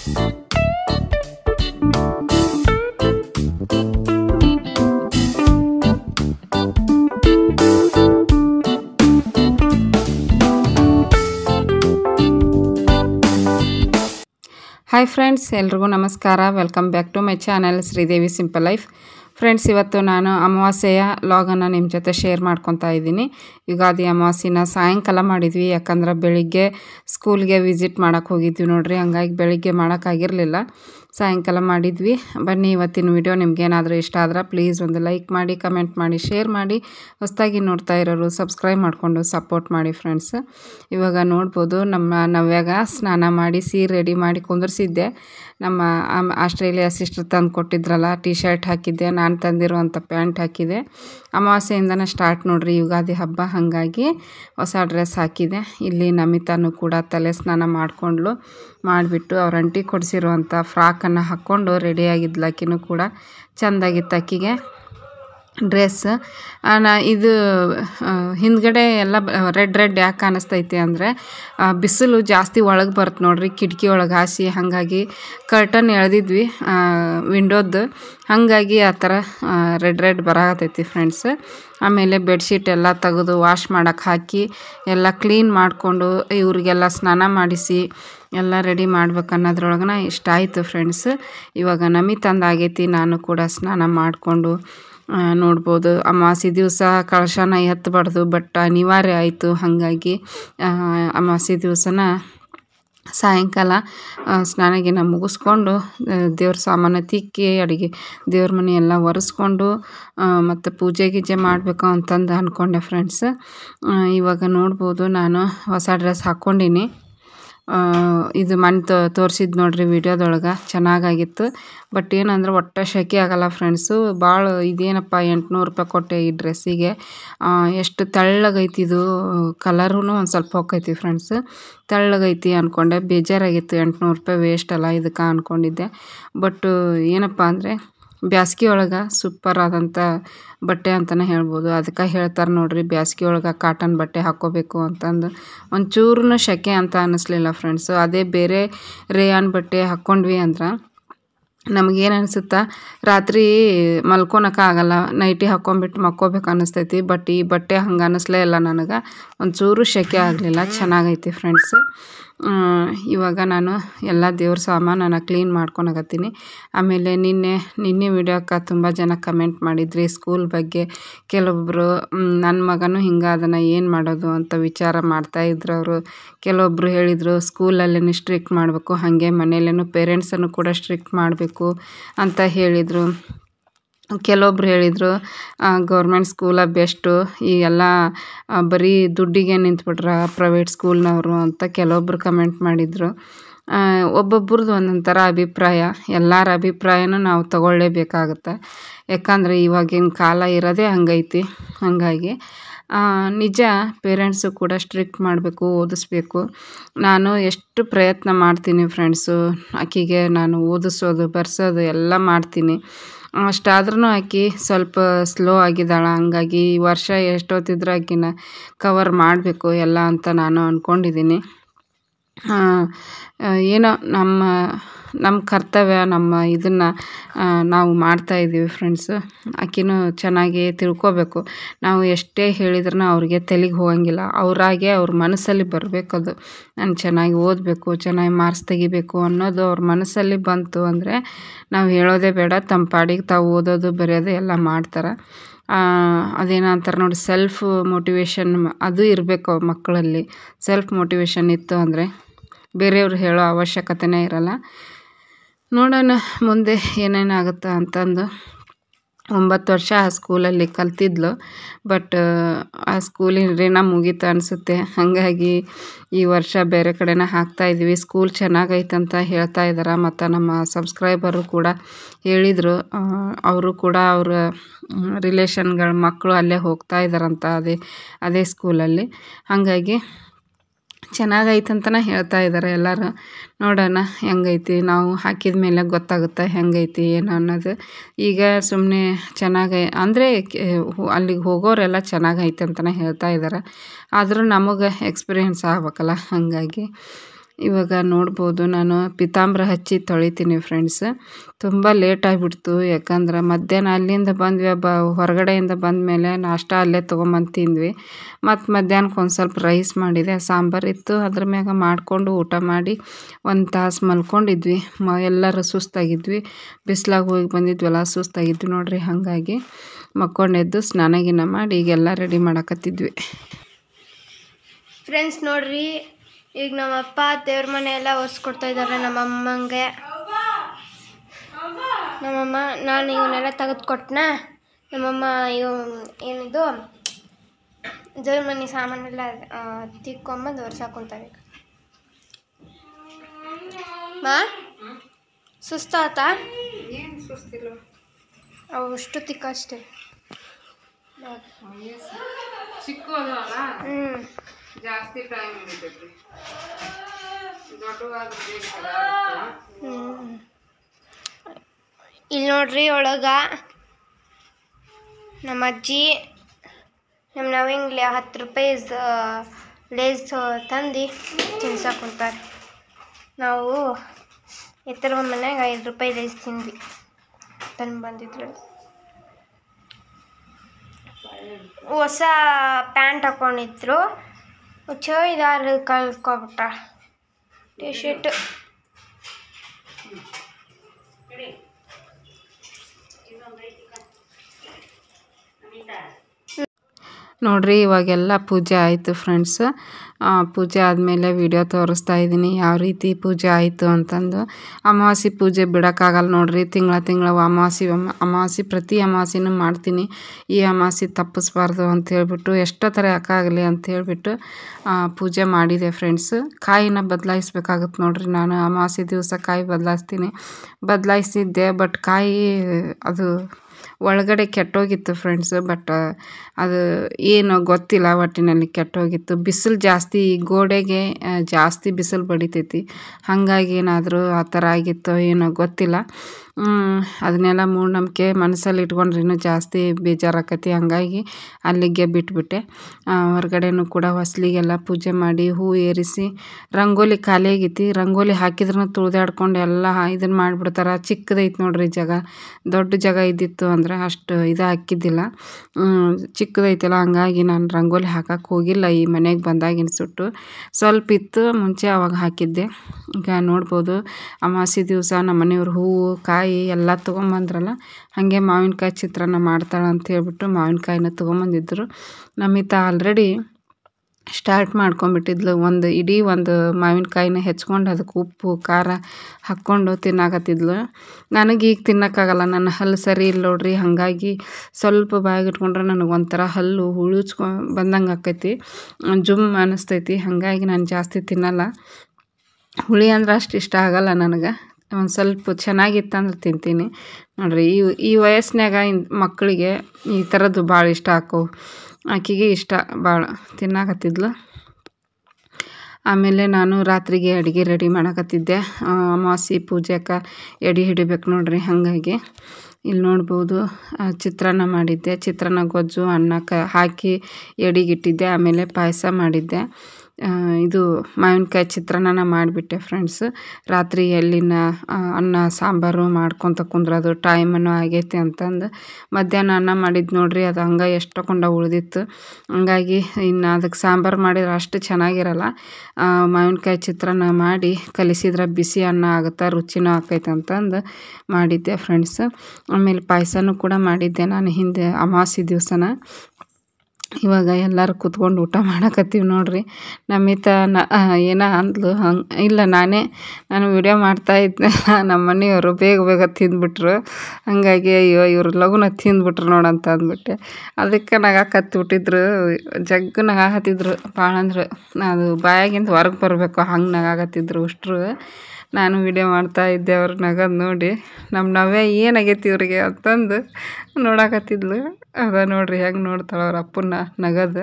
Hi friends, ಎಲ್ರಿಗೂ ನಮಸ್ಕಾರ. Welcome back to my channel Sridevi simple life. Friends, ಇವತ್ತು ನಾನು ಅಮಾವಾಸ್ಯೆಯ ಲಾಗನ್ನು ನಿಮ್ಮ ಜೊತೆ ಶೇರ್ ಮಾಡ್ಕೊತಾ ಇದ್ದೀನಿ. ಯುಗಾದಿ ಅಮಾವಾಸ್ಯೆನ ಸಾಯಂಕಾಲ ಮಾಡಿದ್ವಿ, ಯಾಕಂದ್ರೆ ಬೆಳಿಗ್ಗೆ ಸ್ಕೂಲ್ಗೆ ವಿಸಿಟ್ ಮಾಡೋಕ್ಕೆ ಹೋಗಿದ್ವಿ ನೋಡ್ರಿ. ಹಂಗಾಗಿ ಬೆಳಿಗ್ಗೆ ಮಾಡೋಕ್ಕಾಗಿರಲಿಲ್ಲ, ಸಾಯಂಕಾಲ ಮಾಡಿದ್ವಿ. ಬನ್ನಿ, ಇವತ್ತಿನ ವಿಡಿಯೋ ನಿಮ್ಗೇನಾದರೂ ಇಷ್ಟ ಆದ್ರೆ ಪ್ಲೀಸ್ ಒಂದು ಲೈಕ್ ಮಾಡಿ, ಕಮೆಂಟ್ ಮಾಡಿ, ಶೇರ್ ಮಾಡಿ. ಹೊಸದಾಗಿ ನೋಡ್ತಾ ಇರೋರು ಸಬ್ಸ್ಕ್ರೈಬ್ ಮಾಡಿಕೊಂಡು ಸಪೋರ್ಟ್ ಮಾಡಿ ಫ್ರೆಂಡ್ಸ್. ಇವಾಗ ನೋಡ್ಬೋದು, ನಮ್ಮ ನವ್ಯಾಗ ಸ್ನಾನ ಮಾಡಿಸಿ ರೆಡಿ ಮಾಡಿ ಕುಂದರ್ಸಿದ್ದೆ. ನಮ್ಮ ಆಸ್ಟ್ರೇಲಿಯಾ ಸಿಸ್ಟರ್ ತಂದು ಕೊಟ್ಟಿದ್ರಲ್ಲ, ಟೀ ಶರ್ಟ್ ಹಾಕಿದ್ದೆ, ನಾನು ತಂದಿರುವಂಥ ಪ್ಯಾಂಟ್ ಹಾಕಿದೆ. ಅಮಾವಾಸ್ಯೆಯಿಂದನೇ ಸ್ಟಾರ್ಟ್ ನೋಡ್ರಿ ಯುಗಾದಿ ಹಬ್ಬ, ಹಾಗಾಗಿ ಹೊಸ ಡ್ರೆಸ್ ಹಾಕಿದೆ. ಇಲ್ಲಿ ನಮಿತಾನು ಕೂಡ ತಲೆ ಸ್ನಾನ ಮಾಡಿಬಿಟ್ಟು ಅವ್ರ ಅಂಟಿ ಕೊಡಿಸಿರುವಂಥ ಫ್ರಾಕನ್ನು ಹಾಕ್ಕೊಂಡು ರೆಡಿಯಾಗಿದ್ಲು. ಆಕಿನೂ ಕೂಡ ಚೆಂದಾಗಿತ್ತು ಅಕ್ಕಿಗೆ ಡ್ರೆಸ್. ಇದು ಹಿಂದ್ಗಡೆ ಎಲ್ಲ ರೆಡ್ ಯಾಕೆ ಕಾಣಿಸ್ತೈತಿ ಅಂದರೆ ಬಿಸಿಲು ಜಾಸ್ತಿ ಒಳಗೆ ಬರುತ್ತೆ ನೋಡ್ರಿ, ಕಿಟಕಿ ಒಳಗೆ ಹಾಸಿ. ಹಾಗಾಗಿ ಕರ್ಟನ್ ಎಳೆದಿದ್ವಿ ವಿಂಡೋದ್ದು, ಹಾಗಾಗಿ ಆ ಥರ ರೆಡ್ ಬರಾಕತ್ತೈತಿ ಫ್ರೆಂಡ್ಸ್. ಆಮೇಲೆ ಬೆಡ್ಶೀಟ್ ಎಲ್ಲ ತೆಗೆದು ವಾಶ್ ಮಾಡೋಕ್ಕೆ ಹಾಕಿ ಎಲ್ಲ ಕ್ಲೀನ್ ಮಾಡಿಕೊಂಡು ಇವ್ರಿಗೆಲ್ಲ ಸ್ನಾನ ಮಾಡಿಸಿ ಎಲ್ಲ ರೆಡಿ ಮಾಡ್ಬೇಕು ಅನ್ನೋದ್ರೊಳಗನ ಇಷ್ಟ ಆಯಿತು ಫ್ರೆಂಡ್ಸ್. ಇವಾಗ ನಮಿತಂದಾಗೈತಿ, ನಾನು ಕೂಡ ಸ್ನಾನ ಮಾಡಿಕೊಂಡು ನೋಡ್ಬೋದು. ಅಮಾವಾಸ್ಯೆ ದಿವಸ ಕಳಶನ ಎತ್ತಬಾರ್ದು, ಬಟ್ ಅನಿವಾರ್ಯ ಆಯಿತು. ಹಾಗಾಗಿ ಅಮಾವಾಸ್ಯೆ ದಿವಸನ ಸಾಯಂಕಾಲ ಸ್ನಾನಗಿನ ಮುಗಿಸ್ಕೊಂಡು ದೇವ್ರ ಸಾಮಾನು ತಿಕ್ಕಿ ಅಡುಗೆ ದೇವ್ರ ಮನೆ ಎಲ್ಲ ಒರೆಸ್ಕೊಂಡು ಮತ್ತು ಪೂಜೆ ಗೀಜೆ ಮಾಡಬೇಕು ಅಂತಂದು ಅಂದ್ಕೊಂಡೆ ಫ್ರೆಂಡ್ಸ್. ಇವಾಗ ನೋಡ್ಬೋದು, ನಾನು ಹೊಸ ಡ್ರೆಸ್ ಹಾಕ್ಕೊಂಡಿನಿ. ಇದು ಮನೆ ತೋರಿಸಿದ್ದು ನೋಡ್ರಿ ವಿಡಿಯೋದೊಳಗೆ, ಚೆನ್ನಾಗಾಗಿತ್ತು. ಬಟ್ ಏನಂದ್ರೆ ಒಟ್ಟು ಶೆಕೆ ಆಗಲ್ಲ ಫ್ರೆಂಡ್ಸು. ಭಾಳ ಇದೇನಪ್ಪ 800 ರೂಪಾಯಿ ಕೊಟ್ಟೆ ಈ ಡ್ರೆಸ್ಸಿಗೆ. ಎಷ್ಟು ತೆಳ್ಳಗೈತಿ ಇದು, ಕಲರೂ ಒಂದು ಸ್ವಲ್ಪ ಹೋಗೈತಿ ಫ್ರೆಂಡ್ಸ್. ತೆಳ್ಳಗೈತಿ ಅಂದ್ಕೊಂಡೆ, ಬೇಜಾರಾಗಿತ್ತು. 800 ರೂಪಾಯಿ ವೇಸ್ಟ್ ಅಲ್ಲ ಇದಕ್ಕೆ ಅಂದ್ಕೊಂಡಿದ್ದೆ. ಬಟ್ ಏನಪ್ಪ ಅಂದರೆ ಬ್ಯಾಸ್ಗೆ ಒಳಗೆ ಸೂಪರ್ ಆದಂಥ ಬಟ್ಟೆ ಅಂತಲೇ ಹೇಳ್ಬೋದು. ಅದಕ್ಕೆ ಹೇಳ್ತಾರೆ ನೋಡ್ರಿ, ಬ್ಯಾಸ್ಗೆ ಒಳಗೆ ಕಾಟನ್ ಬಟ್ಟೆ ಹಾಕ್ಕೋಬೇಕು ಅಂತಂದು. ಒಂಚೂರು ಶೆಕೆ ಅಂತ ಅನ್ನಿಸ್ಲಿಲ್ಲ ಫ್ರೆಂಡ್ಸು. ಅದೇ ಬೇರೆ ರೇಯಾನ್ ಬಟ್ಟೆ ಹಾಕ್ಕೊಂಡ್ವಿ ಅಂದ್ರೆ ನಮಗೇನು ಅನಿಸುತ್ತಾ, ರಾತ್ರಿ ಮಲ್ಕೊಳಕ್ಕಾಗಲ್ಲ, ನೈಟಿ ಹಾಕ್ಕೊಂಬಿಟ್ಟು ಮಕ್ಕೋಬೇಕು ಅನ್ನಿಸ್ತೈತಿ. ಬಟ್ ಈ ಬಟ್ಟೆ ಹಂಗೆ ಅನ್ನಿಸ್ಲೇ ಇಲ್ಲ ನನಗೆ, ಒಂಚೂರು ಶೆಕೆ ಆಗಲಿಲ್ಲ, ಚೆನ್ನಾಗೈತಿ ಫ್ರೆಂಡ್ಸ್. ಇವಾಗ ನಾನು ಎಲ್ಲ ದೇವ್ರ ಸಾಮಾನು ಕ್ಲೀನ್ ಮಾಡ್ಕೊಳಕತ್ತೀನಿ. ಆಮೇಲೆ ನಿನ್ನೆ ವಿಡಿಯೋಕ್ಕೆ ತುಂಬ ಜನ ಕಮೆಂಟ್ ಮಾಡಿದ್ರಿ ಸ್ಕೂಲ್ ಬಗ್ಗೆ. ಕೆಲವೊಬ್ಬರು ನನ್ನ ಮಗನೂ ಹಿಂಗೆ ಅದನ್ನು ಏನು ಮಾಡೋದು ಅಂತ ವಿಚಾರ ಮಾಡ್ತಾಯಿದ್ರು ಅವರು. ಕೆಲವೊಬ್ಬರು ಹೇಳಿದರು ಸ್ಕೂಲಲ್ಲೇ ಸ್ಟ್ರಿಕ್ಟ್ ಮಾಡಬೇಕು, ಹಾಗೆ ಮನೆಯಲ್ಲೂ ಪೇರೆಂಟ್ಸನ್ನು ಕೂಡ ಸ್ಟ್ರಿಕ್ಟ್ ಮಾಡಬೇಕು ಅಂತ ಹೇಳಿದರು. ಕೆಲವೊಬ್ರು ಹೇಳಿದರು ಗೌರ್ಮೆಂಟ್ ಸ್ಕೂಲ ಬೆಸ್ಟು, ಈ ಎಲ್ಲ ಬರೀ ದುಡ್ಡಿಗೆ ನಿಂತ್ಬಿಟ್ರೆ ಪ್ರೈವೇಟ್ ಸ್ಕೂಲ್ನವರು ಅಂತ ಕೆಲವೊಬ್ರು ಕಮೆಂಟ್ ಮಾಡಿದರು. ಒಬ್ಬೊಬ್ರದ್ದು ಒಂದೊಂದು ಥರ ಅಭಿಪ್ರಾಯ. ಎಲ್ಲರ ಅಭಿಪ್ರಾಯನೂ ನಾವು ತಗೊಳ್ಳೇಬೇಕಾಗುತ್ತೆ, ಯಾಕಂದರೆ ಇವಾಗಿನ ಕಾಲ ಇರೋದೇ ಹಂಗೈತಿ. ಹಾಗಾಗಿ ನಿಜ, ಪೇರೆಂಟ್ಸು ಕೂಡ ಸ್ಟ್ರಿಕ್ಟ್ ಮಾಡಬೇಕು, ಓದಿಸ್ಬೇಕು. ನಾನು ಎಷ್ಟು ಪ್ರಯತ್ನ ಮಾಡ್ತೀನಿ ಫ್ರೆಂಡ್ಸು, ಆಕೆಗೆ ನಾನು ಓದಿಸೋದು ಬರ್ಸೋದು ಎಲ್ಲ ಮಾಡ್ತೀನಿ. ಅಷ್ಟಾದ್ರೂ ಆಕೆ ಸ್ವಲ್ಪ ಸ್ಲೋ ಆಗಿದ್ದಾಳೆ. ಹಂಗಾಗಿ ಈ ವರ್ಷ ಎಷ್ಟೊತ್ತಿದ್ರು ಆಕಿನ ಕವರ್ ಮಾಡಬೇಕು ಎಲ್ಲ ಅಂತ ನಾನು ಅಂದ್ಕೊಂಡಿದ್ದೀನಿ. ಏನೋ ನಮ್ಮ ಕರ್ತವ್ಯ, ನಮ್ಮ ಇದನ್ನು ನಾವು ಮಾಡ್ತಾಯಿದ್ದೀವಿ ಫ್ರೆಂಡ್ಸು. ಆಕೆನೂ ಚೆನ್ನಾಗಿ ತಿಳ್ಕೊಬೇಕು. ನಾವು ಎಷ್ಟೇ ಹೇಳಿದ್ರೂ ಅವ್ರಿಗೆ ತಲೆಗೆ ಹೋಗಂಗಿಲ್ಲ, ಅವರಾಗೆ ಅವ್ರ ಮನಸ್ಸಲ್ಲಿ ಬರಬೇಕದು. ನಾನು ಚೆನ್ನಾಗಿ ಓದಬೇಕು, ಚೆನ್ನಾಗಿ ಮಾರ್ಕ್ಸ್ ತೆಗಿಬೇಕು ಅನ್ನೋದು ಅವ್ರ ಮನಸ್ಸಲ್ಲಿ ಬಂತು ಅಂದರೆ ನಾವು ಹೇಳೋದೇ ಬೇಡ, ತಮ್ಮ ಪಾಡಿಗೆ ತಾವು ಓದೋದು ಬರೆಯೋದು ಎಲ್ಲ ಮಾಡ್ತಾರೆ. ಅದೇನಂತಾರೆ ನೋಡಿ, ಸೆಲ್ಫ್ ಮೋಟಿವೇಶನ್ ಅದು ಇರಬೇಕು ಮಕ್ಕಳಲ್ಲಿ. ಸೆಲ್ಫ್ ಮೋಟಿವೇಶನ್ ಇತ್ತು ಅಂದರೆ ಬೇರೆಯವ್ರು ಹೇಳೋ ಅವಶ್ಯಕತೆನೇ ಇರಲ್ಲ. ನೋಡೋಣ ಮುಂದೆ ಏನೇನಾಗುತ್ತಾ ಅಂತಂದು. 9 ವರ್ಷ ಆ ಸ್ಕೂಲಲ್ಲಿ ಕಲ್ತಿದ್ಲು, ಬಟ್ ಆ ಸ್ಕೂಲಿನ ಋಣ ಮುಗೀತು ಅನಿಸುತ್ತೆ. ಹಾಗಾಗಿ ಈ ವರ್ಷ ಬೇರೆ ಕಡೆನೇ ಹಾಕ್ತಾಯಿದ್ವಿ. ಸ್ಕೂಲ್ ಚೆನ್ನಾಗೈತೆ ಅಂತ ಹೇಳ್ತಾ ಇದ್ದಾರೆ. ಮತ್ತು ನಮ್ಮ ಸಬ್ಸ್ಕ್ರೈಬರು ಕೂಡ ಹೇಳಿದರು, ಅವರು ಕೂಡ ಅವರ ರಿಲೇಷನ್ಗಳ ಮಕ್ಕಳು ಅಲ್ಲೇ ಹೋಗ್ತಾ ಇದ್ದಾರಂತ ಅದೇ ಸ್ಕೂಲಲ್ಲಿ. ಹಾಗಾಗಿ ಚೆನ್ನಾಗೈತೆ ಅಂತಲೇ ಹೇಳ್ತಾ ಇದ್ದಾರೆ ಎಲ್ಲರೂ. ನೋಡೋಣ ಹೆಂಗೈತಿ, ನಾವು ಹಾಕಿದ ಮೇಲೆ ಗೊತ್ತಾಗುತ್ತೆ ಹೆಂಗೈತಿ ಏನು ಅನ್ನೋದು. ಈಗ ಸುಮ್ಮನೆ ಚೆನ್ನಾಗಿ ಅಂದರೆ ಅಲ್ಲಿಗೆ ಹೋಗೋರೆಲ್ಲ ಚೆನ್ನಾಗೈತೆ ಅಂತಲೇ ಹೇಳ್ತಾ ಇದ್ದಾರೆ. ಆದರೂ ನಮಗೆ ಎಕ್ಸ್ಪೀರಿಯೆನ್ಸ್ ಆಗ್ಬೇಕಲ್ಲ, ಹಾಗಾಗಿ ಇವಾಗ ನೋಡ್ಬೋದು ನಾನು ಪಿತಾಂಬರ ಹಚ್ಚಿ ತೊಳಿತೀನಿ ಫ್ರೆಂಡ್ಸ್. ತುಂಬ ಲೇಟ್ ಆಗಿಬಿಡ್ತು, ಯಾಕಂದ್ರೆ ಮಧ್ಯಾಹ್ನ ಅಲ್ಲಿಂದ ಬಂದ್ವಿ, ಹೊರಗಡೆಯಿಂದ ಬಂದ ಮೇಲೆ ನಾಷ್ಟ ಅಲ್ಲೇ ತೊಗೊಂಬಂದು ತಿಂದ್ವಿ. ಮತ್ತು ಮಧ್ಯಾಹ್ನಕ್ಕೆ ಒಂದು ಸ್ವಲ್ಪ ರೈಸ್ ಮಾಡಿದೆ, ಸಾಂಬಾರು ಇತ್ತು, ಅದ್ರ ಮ್ಯಾಗ ಮಾಡಿಕೊಂಡು ಊಟ ಮಾಡಿ 1 ತಾಸು ಮಲ್ಕೊಂಡಿದ್ವಿ. ಎಲ್ಲರೂ ಸುಸ್ತಾಗಿದ್ವಿ, ಬಿಸಿಲಾಗ ಹೋಗಿ ಬಂದಿದ್ವಲ್ಲ, ಸುಸ್ತಾಗಿದ್ವಿ ನೋಡ್ರಿ. ಹಾಗಾಗಿ ಮಕ್ಕೊಂಡೆದ್ದು ಸ್ನಾನ ಗಿನ ಮಾಡಿ ಈಗೆಲ್ಲ ರೆಡಿ ಮಾಡಕತ್ತಿದ್ವಿ ಫ್ರೆಂಡ್ಸ್. ನೋಡ್ರಿ, ಈಗ ನಮ್ಮಪ್ಪ ದೇವ್ರ ಮನೆ ಎಲ್ಲ ಒರೆಸ್ಕೊಡ್ತಾ ಇದ್ದಾರೆ ನಮ್ಮಮ್ಮಂಗೆ. ನಮ್ಮಮ್ಮ ನಾನು ಇವನ್ನೆಲ್ಲ ತೆಗೆದುಕೊಟ್ನ. ನಮ್ಮಮ್ಮ ಏನಿದು ದೇವ್ರ ಮನೆ ಸಾಮಾನೆಲ್ಲ ತಿಕ್ಕೊಂಬಂದು ಒರೆಸಾಕೊಂತಾರೆ. ಮಾ ಸುಸ್ತಾತ? ಏನು ಸುಸ್ತಿಲ್ಲ, ಅವು ಅಷ್ಟು ತಿಕ್ಕ ಅಷ್ಟೇ. ಚಿಕ್ಕದಲ್ಲ, ಜಾಸ್ತಿ ಟೈಮ್ ಹಿಡಿತೈತಿ. ಇಲ್ಲಿ ನೋಡ್ರಿ, ಒಳಗ ನಮ್ಮ ಅಜ್ಜಿ ನಮ್ಮ ನವಿಂಗ್ಲೆ 10 ರೂಪಾಯಿ ಲೇಸ್ ತಂದು ತಿನ್ಸಕೊಂತಾರೆ. ನಾವು ಎತ್ತರ ಮನೆಯಾಗ 5 ರೂಪಾಯಿ ಲೇಸ್ ತಿಂದ್ವಿ, ತಂದು ಬಂದಿದ್ರು. ಹೊಸ ಪ್ಯಾಂಟ್ ಹಾಕೊಂಡಿದ್ರು, ಇದಾರು ಕಲ್ತ್ಕೊಬಿಟ್ಟ ಟಿ ಶರ್ಟ್. ನೋಡ್ರಿ, ಇವಾಗೆಲ್ಲ ಪೂಜೆ ಆಯಿತು ಫ್ರೆಂಡ್ಸ್. ಪೂಜೆ ಆದಮೇಲೆ ವಿಡಿಯೋ ತೋರಿಸ್ತಾ ಇದ್ದೀನಿ ಯಾವ ರೀತಿ ಪೂಜೆ ಆಯಿತು ಅಂತಂದು. ಅಮಾವಾಸ್ಯೆ ಪೂಜೆ ಬಿಡೋಕ್ಕಾಗಲ್ಲ ನೋಡ್ರಿ, ತಿಂಗಳ ಅಮಾವಾಸ್ಯೆ ಪ್ರತಿ ಅಮಾವಾಸ್ಯೆನೂ ಮಾಡ್ತೀನಿ. ಈ ಅಮಾವಾಸ್ಯೆ ತಪ್ಪಿಸ್ಬಾರ್ದು ಅಂಥೇಳ್ಬಿಟ್ಟು, ಎಷ್ಟೋ ಥರ ಯಾಕಾಗಲಿ ಅಂಥೇಳ್ಬಿಟ್ಟು ಪೂಜೆ ಮಾಡಿದೆ ಫ್ರೆಂಡ್ಸ್. ಕಾಯಿನ ಬದಲಾಯಿಸ್ಬೇಕಾಗುತ್ತೆ ನೋಡ್ರಿ. ನಾನು ಅಮಾವಾಸ್ಯೆ ದಿವಸ ಕಾಯಿ ಬದಲಾಯಿಸಿದ್ದೆ, ಬಟ್ ಕಾಯಿ ಅದು ಒಳಗಡೆ ಕೆಟ್ಟೋಗಿತ್ತು ಫ್ರೆಂಡ್ಸ್. ಬಟ್ ಅದು ಏನೋ ಗೊತ್ತಿಲ್ಲ, ಒಟ್ಟಿನಲ್ಲಿ ಕೆಟ್ಟೋಗಿತ್ತು. ಬಿಸಿಲು ಜಾಸ್ತಿ, ಗೋಡೆಗೆ ಜಾಸ್ತಿ ಬಿಸಿಲು ಬಡಿತೈತಿ, ಹಾಗಾಗಿ ಏನಾದರೂ ಆ ಥರ ಆಗಿತ್ತೋ ಏನೋ ಗೊತ್ತಿಲ್ಲ. ಅದನ್ನೆಲ್ಲ ಮೂಢನಂಬಿಕೆ ಮನಸ್ಸಲ್ಲಿ ಇಟ್ಕೊಂಡ್ರೆ ಇನ್ನೂ ಜಾಸ್ತಿ ಬೇಜಾರಾಕತಿ. ಹಾಗಾಗಿ ಅಲ್ಲಿಗೆ ಬಿಟ್ಬಿಟ್ಟೆ. ಹೊರಗಡೆನೂ ಕೂಡ ಹೊಸ್ಲಿಗೆಲ್ಲ ಪೂಜೆ ಮಾಡಿ ಹೂ ಏರಿಸಿ, ರಂಗೋಲಿ ಖಾಲಿ ಆಗೈತಿ. ರಂಗೋಲಿ ಹಾಕಿದ್ರೂ ತುಳಿದಾಡ್ಕೊಂಡು ಎಲ್ಲ ಇದನ್ನು ಮಾಡಿಬಿಡ್ತಾರೆ. ಚಿಕ್ಕದೈತಿ ನೋಡ್ರಿ ಜಾಗ, ದೊಡ್ಡ ಜಾಗ ಇದ್ದಿತ್ತು ಅಂದರೆ ಅಷ್ಟು ಇದು ಹಾಕಿದ್ದಿಲ್ಲ, ಚಿಕ್ಕದೈತಲ್ಲ. ಹಂಗಾಗಿ ನಾನು ರಂಗೋಲಿ ಹಾಕಕ್ಕೆ ಹೋಗಿಲ್ಲ. ಈ ಮನೆಗೆ ಬಂದಾಗಿನ ಸುಟ್ಟು ಸ್ವಲ್ಪ ಇತ್ತು ಮುಂಚೆ, ಅವಾಗ ಹಾಕಿದ್ದೆ. ಈಗ ನೋಡ್ಬೋದು, ಅಮಾವಾಸ್ಯೆ ದಿವಸ ನಮ್ಮ ಮನೆಯವ್ರು ಹೂವು ಕಾಯಿ ಎಲ್ಲ ತೊಗೊಂಬಂದ್ರಲ್ಲ, ಹಾಗೆ ಮಾವಿನಕಾಯಿ ಚಿತ್ರಾನ್ನ ಮಾಡ್ತಾಳೆ ಅಂತ ಹೇಳ್ಬಿಟ್ಟು ಮಾವಿನಕಾಯಿನ ತೊಗೊಂಬಂದಿದ್ರು. Namita already start ಮಾಡ್ಕೊಂಬಿಟ್ಟಿದ್ಲು. ಇಡೀ ಒಂದು ಮಾವಿನಕಾಯಿನ ಹೆಚ್ಕೊಂಡು ಅದಕ್ಕೆ ಉಪ್ಪು ಖಾರ ಹಾಕ್ಕೊಂಡು ತಿನ್ನಾಕತ್ತಿದ್ಲು. ನನಗೆ ಈಗ ತಿನ್ನೋಕ್ಕಾಗಲ್ಲ, ನನ್ನ ಹಲ್ಲು ಸರಿ ಇಲ್ಲ ನೋಡ್ರಿ. ಹಾಗಾಗಿ ಸ್ವಲ್ಪ ಬಾಯಿಗೆ ಇಟ್ಕೊಂಡ್ರೆ ನನಗೆ ಒಂಥರ ಹಲ್ಲು ಬಂದಂಗೆ ಆಕೈತಿ, ಜುಮ್ ಅನ್ನಿಸ್ತೈತಿ. ಹಾಗಾಗಿ ನಾನು ಜಾಸ್ತಿ ತಿನ್ನಲ್ಲ. ಹುಳಿ ಅಂದ್ರೆ ಅಷ್ಟು ಇಷ್ಟ ಆಗಲ್ಲ ನನಗೆ. ಒಂದು ಸ್ವಲ್ಪ ಚೆನ್ನಾಗಿತ್ತಂದ್ರೆ ತಿಂತೀನಿ ನೋಡ್ರಿ. ಈ ವಯಸ್ಸಿನಾಗ ಮಕ್ಕಳಿಗೆ ಈ ಥರದ್ದು ಭಾಳ ಇಷ್ಟ ಆಕವು. ಆಕೆಗೆ ಇಷ್ಟ ಭಾಳ ತಿನ್ನಾಕತ್ತಿದ್ಲು. ಆಮೇಲೆ ನಾನು ರಾತ್ರಿಗೆ ಅಡುಗೆ ರೆಡಿ ಮಾಡಕತ್ತಿದ್ದೆ. ಅಮಾವಾಸ್ಯೆ ಪೂಜೆಗೆ ಎಡೆ ಹಿಡಿಬೇಕು ನೋಡ್ರಿ. ಹಾಗಾಗಿ ಇಲ್ಲಿ ನೋಡ್ಬೋದು, ಚಿತ್ರಾನ್ನ ಮಾಡಿದ್ದೆ. ಚಿತ್ರಾನ್ನ ಗೊಜ್ಜು ಅನ್ನಕ್ಕೆ ಹಾಕಿ ಎಡೆಗಿಟ್ಟಿದ್ದೆ. ಆಮೇಲೆ ಪಾಯಸ ಮಾಡಿದ್ದೆ. ಇದು ಮಾವಿನಕಾಯಿ ಚಿತ್ರಾನ್ನ ಮಾಡಿಬಿಟ್ಟೆ ಫ್ರೆಂಡ್ಸ್. ರಾತ್ರಿ ಎಲ್ಲಿನ ಅನ್ನ ಸಾಂಬಾರು ಮಾಡ್ಕೊತ ಕುಂದ್ರದು ಟೈಮನ್ನು ಆಗೈತಿ ಅಂತಂದು ಮಧ್ಯಾಹ್ನ ಅನ್ನ ಮಾಡಿದ್ದು ನೋಡ್ರಿ. ಅದು ಹಂಗೆ ಎಷ್ಟೊಂಡ ಉಳಿದಿತ್ತು. ಹಂಗಾಗಿ ಇನ್ನು ಅದಕ್ಕೆ ಸಾಂಬಾರು ಮಾಡಿದ್ರೆ ಅಷ್ಟು ಚೆನ್ನಾಗಿರಲ್ಲ. ಮಾವಿನಕಾಯಿ ಚಿತ್ರಾನ್ನ ಮಾಡಿ ಕಲಿಸಿದ್ರೆ ಬಿಸಿ ಅನ್ನ ಆಗುತ್ತೆ, ರುಚಿನೂ ಆಕೈತೆ ಅಂತಂದು ಮಾಡಿದ್ದೆ ಫ್ರೆಂಡ್ಸ್. ಆಮೇಲೆ ಪಾಯಸನೂ ಕೂಡ ಮಾಡಿದ್ದೆ ನಾನು ಹಿಂದೆ ಅಮಾವಾಸ್ಯೆ ದಿವಸನ. ಇವಾಗ ಎಲ್ಲರೂ ಕೂತ್ಕೊಂಡು ಊಟ ಮಾಡಕತ್ತೀವಿ ನೋಡ್ರಿ. ನಮಿತ ಏನೋ ಅಂದ್ಲು, ಇಲ್ಲ ನಾನು ವಿಡಿಯೋ ಮಾಡ್ತಾಯಿದ್ದೆ, ನಮ್ಮ ಮನೆಯವರು ಬೇಗ ತಿಂದ್ಬಿಟ್ರು. ಹಾಗಾಗಿ ಅಯ್ಯೋ ಇವ್ರು ಲಘುನ ತಿಂದ್ಬಿಟ್ರು ನೋಡಂತ ಅಂದ್ಬಿಟ್ಟೆ. ಅದಕ್ಕೆ ನಗಾಕತ್ತಿಬಿಟ್ಟಿದ್ರು, ಜಗ್ಗು ನಗಾಕತ್ತಿದ್ರು ಭಾಳ ಅಂದ್ರೆ. ಅದು ಬಾಯಾಗಿಂದ ಹೊರಗೆ ಬರಬೇಕು ಹಂಗೆ ನಗಾಕತ್ತಿದ್ರು ಅಷ್ಟರು. ನಾನು ವಿಡಿಯೋ ಮಾಡ್ತಾಯಿದ್ದೆ, ಅವ್ರು ನಗದು ನೋಡಿ ನಮ್ಮ ನವ್ಯ ಏನಾಗೈತಿ ಇವ್ರಿಗೆ ಅಂತಂದು ನೋಡಾಕತ್ತಿದ್ಲು. ಅದ ನೋಡ್ರಿ ಹೆಂಗೆ ನೋಡ್ತಾಳೆ ಅವ್ರ ಅಪ್ಪನ್ನ ನಗದು.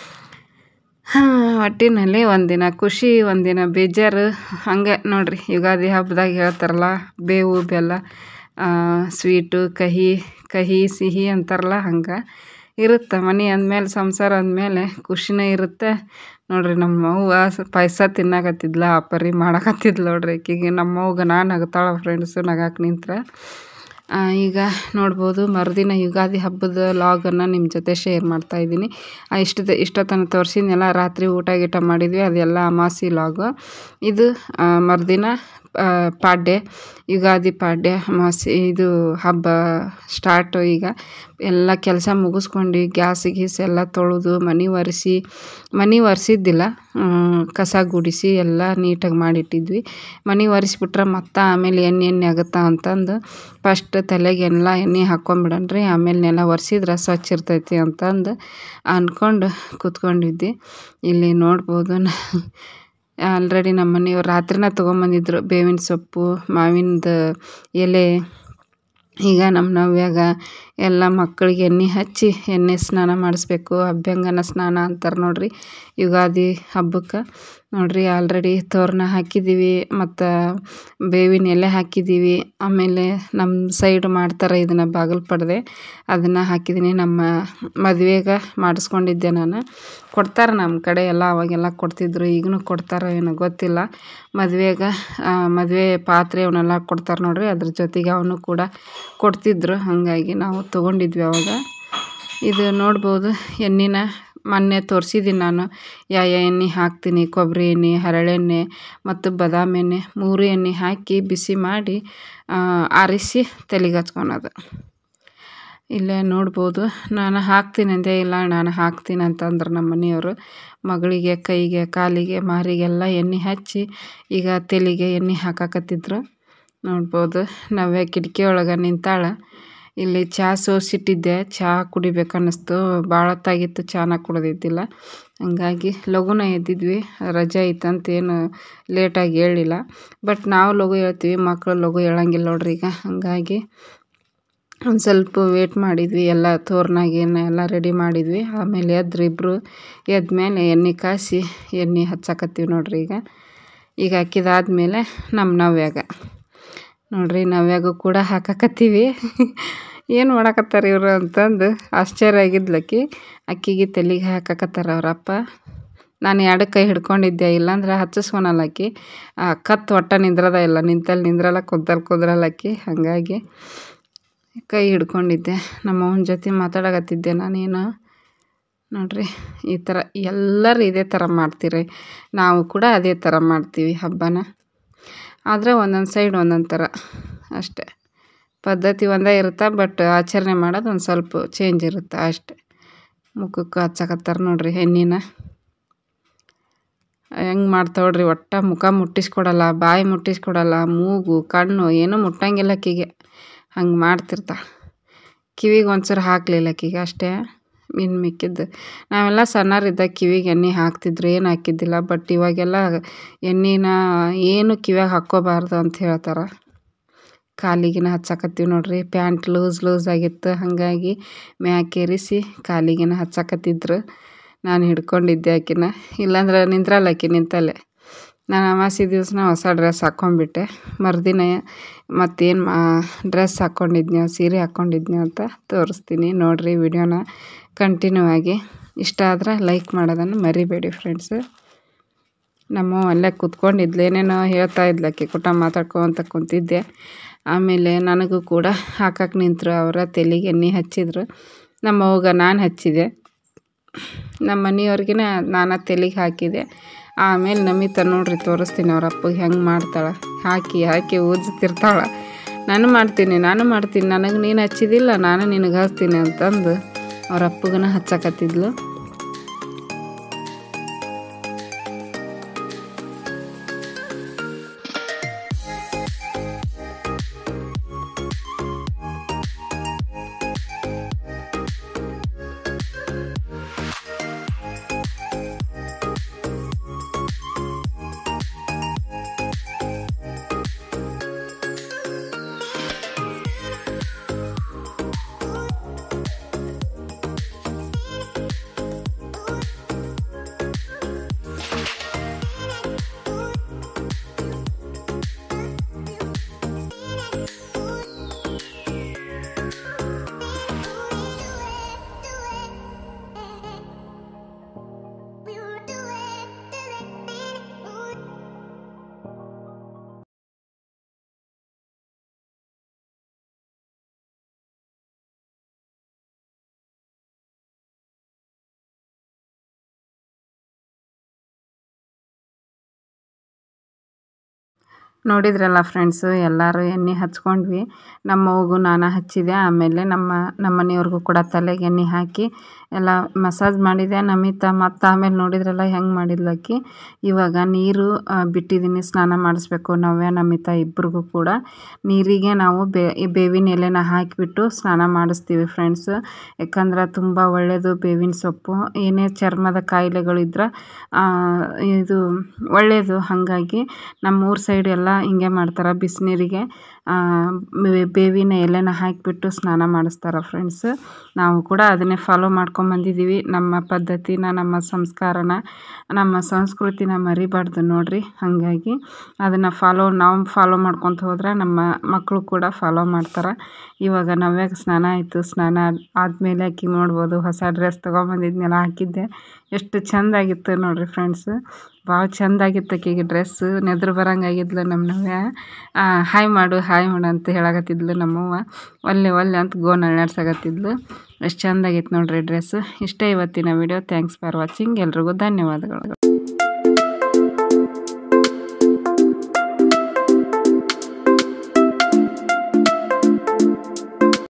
ಒಟ್ಟಿನಲ್ಲಿ ಒಂದಿನ ಖುಷಿ, ಒಂದಿನ ಬೇಜಾರು, ಹಂಗೆ ನೋಡ್ರಿ. ಯುಗಾದಿ ಹಬ್ಬದಾಗ ಹೇಳ್ತಾರಲ್ಲ, ಬೇವು ಬೆಲ್ಲ, ಸ್ವೀಟು, ಕಹಿ ಸಿಹಿ ಅಂತಾರಲ್ಲ, ಹಂಗೆ ಇರುತ್ತೆ. ಮನೆ ಅಂದಮೇಲೆ, ಸಂಸಾರ ಅಂದಮೇಲೆ ಖುಷಿನೇ ಇರುತ್ತೆ, ನೋಡ್ರಿ ನಮ್ಮವ್ವ ಪಾಯಸ ತಿನ್ನಾಕತ್ತಿದ್ಲ ಆ ಪರಿ ಮಾಡಕತ್ತಿದ್ಲು ನೋಡ್ರಿ ಆಕಿಗೆ. ನಮ್ಮವ್ಗ ನಾನು ನಗ್ತಾಳ ಫ್ರೆಂಡ್ಸು ನಗಾಕೆ ನಿಂತ್ರ. ಈಗ ನೋಡ್ಬೋದು ಮರುದಿನ ಯುಗಾದಿ ಹಬ್ಬದ ಲಾಗನ್ನು ನಿಮ್ಮ ಜೊತೆ ಶೇರ್ ಮಾಡ್ತಾಯಿದ್ದೀನಿ. ಇಷ್ಟೊತ್ತನ ತೋರಿಸಿದ್ನೆಲ್ಲ ರಾತ್ರಿ ಊಟ ಗೀಟ ಮಾಡಿದ್ವಿ, ಅದೆಲ್ಲ ಅಮಾಸಿ ಲಾಗು. ಇದು ಮರುದಿನ ಪಾಡ್ಯ, ಯುಗಾದಿ ಪಾಡ್ಯ ಅಮಾವಾಸ್ಯೆ ಇದು ಹಬ್ಬ ಸ್ಟಾರ್ಟು. ಈಗ ಎಲ್ಲ ಕೆಲಸ ಮುಗಿಸ್ಕೊಂಡು ಗ್ಯಾಸ್ ಎಲ್ಲ ತೊಳೆದು ಮನೆ ಒರೆಸಿದ್ದಿಲ್ಲ, ಕಸ ಗುಡಿಸಿ ಎಲ್ಲ ನೀಟಾಗಿ ಮಾಡಿಟ್ಟಿದ್ವಿ. ಮನೆ ಒರೆಸ್ಬಿಟ್ರೆ ಮತ್ತು ಆಮೇಲೆ ಎಣ್ಣೆ ಆಗುತ್ತಾ ಅಂತಂದು ಫಸ್ಟ್ ತಲೆಗೆ ಎಣ್ಣೆ ಹಾಕ್ಕೊಂಬಿಡಣ್ರಿ, ಆಮೇಲೆ ನೆಲ ಒರೆಸಿದ್ರೆ ಸ್ವಚ್ಛ ಇರ್ತೈತಿ ಅಂತಂದು ಅಂದ್ಕೊಂಡು ಕೂತ್ಕೊಂಡಿದ್ದೆ. ಇಲ್ಲಿ ನೋಡ್ಬೋದು ಆಲ್ರೆಡಿ ನಮ್ಮ ಮನೆಯವ್ರು ರಾತ್ರಿನ ತೊಗೊಂಬಂದಿದ್ರು ಬೇವಿನ ಸೊಪ್ಪು, ಮಾವಿನದ ಎಲೆ. ಈಗ ನಮ್ಮ ನವ್ಯಾಗ ಎಲ್ಲ ಮಕ್ಕಳಿಗೆ ಎಣ್ಣೆ ಹಚ್ಚಿ ಎಣ್ಣೆ ಸ್ನಾನ ಮಾಡಿಸ್ಬೇಕು. ಅಭ್ಯಂಗನ ಸ್ನಾನ ಅಂತಾರೆ ನೋಡ್ರಿ ಯುಗಾದಿ ಹಬ್ಬಕ್ಕೆ. ನೋಡ್ರಿ ಆಲ್ರೆಡಿ ತೋರಣ ಹಾಕಿದ್ದೀವಿ ಮತ್ತು ಬೇವಿನ ಎಲೆ ಹಾಕಿದ್ದೀವಿ. ಆಮೇಲೆ ನಮ್ಮ ಸೈಡ್ ಮಾಡ್ತಾರೆ ಇದನ್ನು ಬಾಗಿಲು ಪಡ್ದೆ, ಅದನ್ನು ಹಾಕಿದ್ದೀನಿ. ನಮ್ಮ ಮದುವೆಗೆ ಮಾಡಿಸ್ಕೊಂಡಿದ್ದೆ ನಾನು. ಕೊಡ್ತಾರೆ ನಮ್ಮ ಕಡೆ ಎಲ್ಲ, ಅವಾಗೆಲ್ಲ ಕೊಡ್ತಿದ್ರು, ಈಗಲೂ ಕೊಡ್ತಾರೋ ಏನೋ ಗೊತ್ತಿಲ್ಲ. ಮದುವೆ ಪಾತ್ರೆ ಅವನ್ನೆಲ್ಲ ಕೊಡ್ತಾರೆ ನೋಡ್ರಿ, ಅದ್ರ ಜೊತೆಗೆ ಅವನು ಕೂಡ ಕೊಡ್ತಿದ್ರು. ಹಾಗಾಗಿ ನಾವು ತೊಗೊಂಡಿದ್ವಿ ಅವಾಗ. ಇದು ನೋಡ್ಬೋದು ಎಣ್ಣೆನ ಮೊನ್ನೆ ತೋರಿಸಿದ್ದೀನಿ ನಾನು ಯಾವ ಎಣ್ಣೆ ಹಾಕ್ತೀನಿ. ಕೊಬ್ಬರಿ ಎಣ್ಣೆ, ಹರಳೆಣ್ಣೆ ಮತ್ತು ಬಾದಾಮಿ ಎಣ್ಣೆ 3 ಎಣ್ಣೆ ಹಾಕಿ ಬಿಸಿ ಮಾಡಿ ಆರಿಸಿ ತಲೆಗೆ ಹಚ್ಕೊಳೋದು. ಇಲ್ಲೇ ನೋಡ್ಬೋದು ನಾನು ಹಾಕ್ತೀನಿ ಅಂದೆ, ಇಲ್ಲ ನಾನು ಹಾಕ್ತೀನಿ ಅಂತಂದ್ರೆ ನಮ್ಮ ಮನೆಯವರು. ಮಗಳಿಗೆ ಕೈಗೆ, ಕಾಲಿಗೆ, ಮಾರಿಗೆಲ್ಲ ಎಣ್ಣೆ ಹಚ್ಚಿ ಈಗ ತಲೆಗೆ ಎಣ್ಣೆ ಹಾಕಾಕತ್ತಿದ್ರು. ನೋಡ್ಬೋದು ನವ್ಯ ಕಿಟಕಿ ಒಳಗೆ ನಿಂತಾಳ. ಇಲ್ಲಿ ಚಹಾ ಸೋಸಿಟ್ಟಿದ್ದೆ, ಚಹಾ ಕುಡಿಬೇಕನ್ನಿಸ್ತು. ಭಾಳ ಹೊತ್ತಾಗಿತ್ತು ಚಾನ ಕುಡಿದಿದ್ದಿಲ್ಲ, ಹಂಗಾಗಿ ಲಘುನ ಎದ್ದಿದ್ವಿ. ರಜೆ ಐತಂತೇನು ಲೇಟಾಗಿ ಹೇಳಿಲ್ಲ, ಬಟ್ ನಾವು ಲಘು ಹೇಳ್ತೀವಿ, ಮಕ್ಕಳು ಲಘು ಹೇಳಂಗಿಲ್ಲ ನೋಡ್ರಿ ಈಗ. ಹಾಗಾಗಿ ಒಂದು ಸ್ವಲ್ಪ ವೇಟ್ ಮಾಡಿದ್ವಿ, ಎಲ್ಲ ತೋರಣಗೇನ ಎಲ್ಲ ರೆಡಿ ಮಾಡಿದ್ವಿ. ಆಮೇಲೆ ಇಬ್ಬರು ಎದ್ಮೇಲೆ ಎಣ್ಣೆ ಕಾಯಿಸಿ ಎಣ್ಣೆ ಹಚ್ಚಾಕತ್ತೀವಿ ನೋಡ್ರಿ. ಈಗ ಹಾಕಿದಾದ್ಮೇಲೆ ನಮ್ಮ ನವ್ಯಾಗ ನೋಡ್ರಿ, ನವ್ಯಾಗೂ ಕೂಡ ಹಾಕಾಕತ್ತೀವಿ. ಏನು ಮಾಡಾಕತ್ತಾರೆ ಇವರು ಅಂತಂದು ಆಶ್ಚರ್ಯ ಆಗಿದ್ಲಕ್ಕಿ. ಅಕ್ಕಿಗೆ ತಲೆಗೆ ಹಾಕಾಕತ್ತಾರ ಅವರಪ್ಪ. ನಾನು 2 ಕೈ ಹಿಡ್ಕೊಂಡಿದ್ದೆ, ಇಲ್ಲಾಂದ್ರೆ ಹಚ್ಚಿಸ್ಕೊಳಲ್ಲಕ್ಕಿ. ಕತ್ತು ಒಟ್ಟ ನಿಂದ್ರದ ಇಲ್ಲ, ನಿಂತಲ್ಲಿ ನಿಂದ್ರಲ್ಲ, ಕುದ್ರಲ್ಲಕ್ಕಿ. ಹಾಗಾಗಿ ಕೈ ಹಿಡ್ಕೊಂಡಿದ್ದೆ. ನಮ್ಮವನ ಜೊತೆ ಮಾತಾಡಕತ್ತಿದ್ದೆ ನಾನೇನು. ನೋಡ್ರಿ ಈ ಥರ ಎಲ್ಲರೂ ಇದೇ ಥರ ಮಾಡ್ತೀರಿ, ನಾವು ಕೂಡ ಅದೇ ಥರ ಮಾಡ್ತೀವಿ ಹಬ್ಬನ. ಆದರೆ ಒಂದೊಂದು ಸೈಡ್ ಒಂದೊಂದು ಥರ ಅಷ್ಟೆ. ಪದ್ಧತಿ ಒಂದೇ ಇರುತ್ತೆ, ಬಟ್ ಆಚರಣೆ ಮಾಡೋದು ಒಂದು ಸ್ವಲ್ಪ ಚೇಂಜ್ ಇರುತ್ತೆ ಅಷ್ಟೆ. ಮುಖಕ್ಕೆ ಹಚ್ಚಾಕತ್ತಾರೆ ನೋಡ್ರಿ ಎಣ್ಣೆನ. ಹೆಂಗೆ ಮಾಡ್ತಾವ್ರಿ, ಒಟ್ಟ ಮುಖ ಮುಟ್ಟಿಸ್ಕೊಡಲ್ಲ, ಬಾಯಿ ಮುಟ್ಟಿಸ್ಕೊಡಲ್ಲ, ಮೂಗು ಕಣ್ಣು ಏನೂ ಮುಟ್ಟಂಗಿಲ್ಲ ಆಕಿಗೆ. ಹಂಗೆ ಮಾಡ್ತಿರ್ತಾಳೆ. ಕಿವಿಗೆ ಒಂಚೂರು ಹಾಕಲಿಲ್ಲ ಆಕಿಗೆ ಅಷ್ಟೇ. ಇನ್ನು ಮಿಕ್ಕಿದ್ದು ನಾವೆಲ್ಲ ಸಣ್ಣರಿದ್ದಾಗ ಕಿವಿಗೆ ಎಣ್ಣೆ ಹಾಕ್ತಿದ್ರು, ಏನು ಹಾಕಿದ್ದಿಲ್ಲ. ಬಟ್ ಇವಾಗೆಲ್ಲ ಎಣ್ಣೆನ ಏನು ಕಿವಿಯಾಗ ಹಾಕ್ಕೋಬಾರ್ದು ಅಂತ ಹೇಳ್ತಾರೆ. ಕಾಲಿಗಿನ ಹಚ್ಚಾಕತ್ತೀವಿ ನೋಡ್ರಿ. ಪ್ಯಾಂಟ್ ಲೂಸ್ ಆಗಿತ್ತು, ಹಾಗಾಗಿ ಮ್ಯಾಕೇರಿಸಿ ಕಾಲಿಗಿನ ಹಚ್ಚಾಕತ್ತಿದ್ರು. ನಾನು ಹಿಡ್ಕೊಂಡಿದ್ದೆ ಆಕಿನ, ಇಲ್ಲಾಂದ್ರೆ ನಿಂದ್ರಲ್ಲ ಆಕಿ ನಿಂತಲ್ಲೇ. ನಾನು ಅಮಾವಾಸ್ಯೆ ದಿವಸನ ಹೊಸ ಡ್ರೆಸ್ ಹಾಕ್ಕೊಂಡ್ಬಿಟ್ಟೆ. ಮರುದಿನ ಮತ್ತೇನು ಡ್ರೆಸ್ ಹಾಕ್ಕೊಂಡಿದ್ನಿ, ಸೀರೆ ಹಾಕ್ಕೊಂಡಿದ್ನಿ ಅಂತ ತೋರಿಸ್ತೀನಿ ನೋಡ್ರಿ. ವಿಡಿಯೋನ ಕಂಟಿನ್ಯೂ ಆಗಿ. ಇಷ್ಟ ಆದ್ರೆ ಲೈಕ್ ಮಾಡೋದನ್ನು ಮರಿಬೇಡಿ ಫ್ರೆಂಡ್ಸು. ನಮ್ಮ ಅಲ್ಲೇ ಕೂತ್ಕೊಂಡಿದ್ಲು, ಏನೇನೋ ಹೇಳ್ತಾ ಇದ್ಲಕ್ಕಿ, ಮಾತಾಡ್ಕೊತ ಕುಂತಿದ್ದೆ. ಆಮೇಲೆ ನನಗೂ ಕೂಡ ಹಾಕಕ್ಕೆ ನಿಂತರು. ಅವರ ತಲೆಗೆ ಎಣ್ಣೆ ಹಚ್ಚಿದ್ರು. ನಮ್ಮವ್ಗ ನಾನು ಹಚ್ಚಿದೆ, ನಮ್ಮ ಮನೆಯವ್ರಿಗಿನ ನಾನು ತಲೆಗೆ ಹಾಕಿದೆ. ಆಮೇಲೆ ನಮಿತ ನೋಡ್ರಿ ತೋರಿಸ್ತೀನಿ ಅವ್ರ ಅಪ್ಪಗೆ ಹೆಂಗೆ ಮಾಡ್ತಾಳೆ. ಹಾಕಿ ಊದ್ತಿರ್ತಾಳೆ. ನಾನು ಮಾಡ್ತೀನಿ, ನನಗೆ ನೀನು ಹಚ್ಚಿದಿಲ್ಲ, ನಾನು ನಿನಗೆ ಹಚ್ತೀನಿ ಅಂತಂದು ಅವ್ರ ಅಪ್ಪಗನ ಹಚ್ಚಾಕತ್ತಿದ್ಲು. ನೋಡಿದ್ರಲ್ಲ ಫ್ರೆಂಡ್ಸು, ಎಲ್ಲರೂ ಎಣ್ಣೆ ಹಚ್ಕೊಂಡ್ವಿ. ನಮ್ಮವ್ವಗೂ ನಾನು ಹಚ್ಚಿದೆ. ಆಮೇಲೆ ನಮ್ಮ ಮನೆಯವ್ರಿಗೂ ಕೂಡ ತಲೆಗೆ ಎಣ್ಣೆ ಹಾಕಿ ಎಲ್ಲ ಮಸಾಜ್ ಮಾಡಿದೆ. ನಮಿತಾ ಮತ್ತು ಆಮೇಲೆ ನೋಡಿದ್ರಲ್ಲ ಹೆಂಗೆ ಮಾಡಿದ್ಲಕ್ಕಿ. ಇವಾಗ ನೀರು ಬಿಟ್ಟಿದ್ದೀನಿ, ಸ್ನಾನ ಮಾಡಿಸ್ಬೇಕು. ನವ್ಯ ನಮಿತಾ ಇಬ್ಬರಿಗೂ ಕೂಡ ನೀರಿಗೆ ನಾವು ಬೇವಿನ ಎಲೆನ ಹಾಕಿಬಿಟ್ಟು ಸ್ನಾನ ಮಾಡಿಸ್ತೀವಿ ಫ್ರೆಂಡ್ಸ್. ಯಾಕಂದ್ರೆ ತುಂಬ ಒಳ್ಳೆಯದು ಬೇವಿನ ಸೊಪ್ಪು. ಏನೇ ಚರ್ಮದ ಕಾಯಿಲೆಗಳಿದ್ರೆ ಇದು ಒಳ್ಳೆಯದು. ಹಾಗಾಗಿ ನಮ್ಮೂರ ಸೈಡ್ ಎಲ್ಲ ಹಿಂಗೆ ಮಾಡ್ತಾರೆ. ಬಿಸಿನೀರಿಗೆ ಬೇವಿನ ಎಲೆನ ಹಾಕಿಬಿಟ್ಟು ಸ್ನಾನ ಮಾಡಿಸ್ತಾರೆ ಫ್ರೆಂಡ್ಸ್. ನಾವು ಕೂಡ ಅದನ್ನೇ ಫಾಲೋ ಮಾಡ್ಕೊಂಬಂದಿದ್ದೀವಿ. ನಮ್ಮ ಪದ್ಧತಿನ, ನಮ್ಮ ಸಂಸ್ಕಾರನ, ನಮ್ಮ ಸಂಸ್ಕೃತಿನ ಮರಿಬಾರ್ದು ನೋಡ್ರಿ. ಹಾಗಾಗಿ ಅದನ್ನು ನಾವು ಫಾಲೋ ಮಾಡ್ಕೊತ ಹೋದ್ರೆ ನಮ್ಮ ಮಕ್ಕಳು ಕೂಡ ಫಾಲೋ ಮಾಡ್ತಾರೆ. ಇವಾಗ ನವ್ಯಾಗ ಸ್ನಾನ ಆಯಿತು. ಸ್ನಾನ ಆದಮೇಲೆ ಆಕಿ ನೋಡ್ಬೋದು, ಹೊಸ ಡ್ರೆಸ್ ತೊಗೊಂಬಂದಿದ್ನೆಲ್ಲ ಹಾಕಿದ್ದೆ. ಎಷ್ಟು ಚೆಂದಾಗಿತ್ತು ನೋಡ್ರಿ ಫ್ರೆಂಡ್ಸ್. ಭಾಳ ಚೆಂದಾಗಿತ್ತು ಆಕೆಗೆ ಡ್ರೆಸ್ಸು. ನೆದ್ರು ಬರಂಗಾಗಿದ್ಲು ನಮ್ಮ ನವ್ಯ. ಹಾಯ್ ಮಾಡು ಅಂತ ಹೇಳಕತ್ತಿದ್ಲು ನಮ್ಮವ್ವ. ಒಲ್ಲೆ ಅಂತ ಗೋನ್ ಅಳ್ಳಾಡ್ಸಾಕತ್ತಿದ್ಲು. ಎಷ್ಟು ಚೆಂದಾಗಿತ್ತು ನೋಡ್ರಿ ಡ್ರೆಸ್ಸು. ಇಷ್ಟೇ ಇವತ್ತಿನ ವಿಡಿಯೋ. Thanks for watching. ಎಲ್ರಿಗೂ ಧನ್ಯವಾದಗಳು.